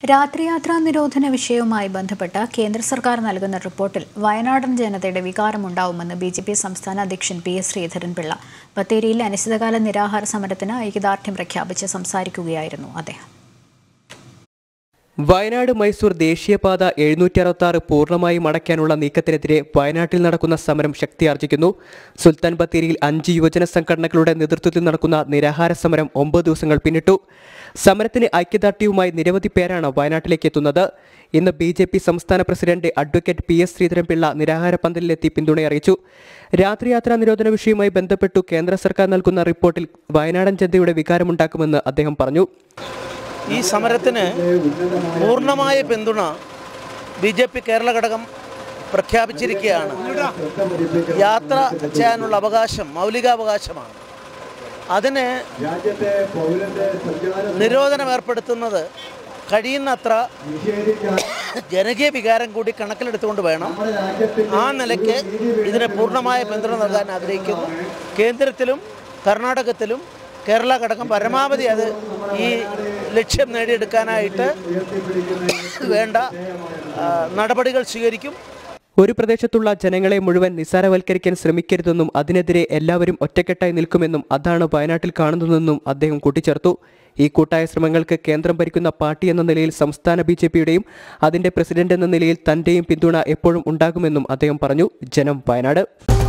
രാത്രിയാത്രാ നിരോധന വിഷയവുമായി ബന്ധപ്പെട്ട കേന്ദ്ര സർക്കാർ നൽകുന്ന റിപ്പോർട്ടിൽ വയനാടൻ ജനതയുടെ വികാരമുണ്ടാവുമെന്ന് ബിജെപി സംസ്ഥാന അധ്യക്ഷൻ പി.എസ്. ശ്രീധരൻപിള്ള ബത്തേരിയിൽ അനിശ്ചിതകാല നിരാഹാര സമരത്തിന് ഐക്യദാർഢ്യം പ്രഖ്യാപിച്ച് സംസാരിക്കുകയായിരുന്നു അദ്ദേഹം. വയനാട് മൈസൂർ ദേശീയപാത 766 പൂർണ്ണമായും അടയ്ക്കാനുള്ള നീക്കത്തിനെതിരെ വയനാട്ടിൽ നടക്കുന്ന സമരം ശക്തിയാർജിക്കുന്നു. സുൽത്താൻ ബത്തേരിയിൽ 5 യുവജന സംഘടനകളുടെ നേതൃത്വത്തിൽ നടക്കുന്ന നിരാഹാര സമരം 9 ദിവസങ്ങൾ പിന്നിട്ടു. സമരത്തിന് ഐക്യദാർഢ്യവുമായി നിരവധി പേരാണ് വയനാട്ടിലേക്ക് എത്തുന്നത്. ഇന്ന് ബിജെപി സംസ്ഥാന പ്രസിഡന്റ് അഡ്വക്കേറ്റ് പി.എസ്. ശ്രീധരൻപിള്ള നിരാഹാര പന്തലിലെത്തി പിന്തുണയറിയിച്ചു. രാത്രിയാത്രാ നിരോധന വിഷയവുമായി ബന്ധപ്പെട്ടു കേന്ദ്ര സർക്കാർ നൽകുന്ന റിപ്പോർട്ടിൽ വയനാടൻ ജനതയുടെ വികാരമുണ്ടാക്കുമെന്ന് അദ്ദേഹം പറഞ്ഞു. ഈ സമരത്തിന് പൂർണ്ണമായ പിന്തുണ ബി.ജെ.പി. കേരള ഘടകം പ്രഖ്യാപിച്ചിരിക്കുകയാണ്. യാത്ര ചെയ്യാനുള്ള അവകാശം മൗലികാവകാശമാണ്. അതിന് നിരോധനം ഏർപ്പെടുത്തുന്നത് കഴിയുന്നത്ര ജനകീയ വികാരം കൂടി കണക്കിലെടുത്തുകൊണ്ട് വേണം. ആ നിലയ്ക്ക് ഇതിന് പൂർണ്ണമായ പിന്തുണ നൽകാൻ ആഗ്രഹിക്കുന്നു. കേന്ദ്രത്തിലും കർണാടകത്തിലും കേരള ഘടകം പരമാവധി അത് ഈ ലക്ഷ്യം നേടിയെടുക്കാനായിട്ട് വേണ്ട നടപടികൾ സ്വീകരിക്കും. ഒരു പ്രദേശത്തുള്ള ജനങ്ങളെ മുഴുവൻ നിസ്സാരവൽക്കരിക്കാൻ ശ്രമിക്കരുതെന്നും അതിനെതിരെ എല്ലാവരും ഒറ്റക്കെട്ടായി നിൽക്കുമെന്നും അതാണ് വയനാട്ടിൽ കാണുന്നതെന്നും അദ്ദേഹം കൂട്ടിച്ചേർത്തു. ഈ കൂട്ടായ ശ്രമങ്ങൾക്ക് കേന്ദ്രം ഭരിക്കുന്ന പാർട്ടി എന്ന നിലയിൽ സംസ്ഥാന ബിജെപിയുടെയും അതിന്റെ പ്രസിഡന്റ് എന്ന നിലയിൽ തന്റെയും പിന്തുണ എപ്പോഴും ഉണ്ടാകുമെന്നും അദ്ദേഹം പറഞ്ഞു. ജനം, വയനാട്.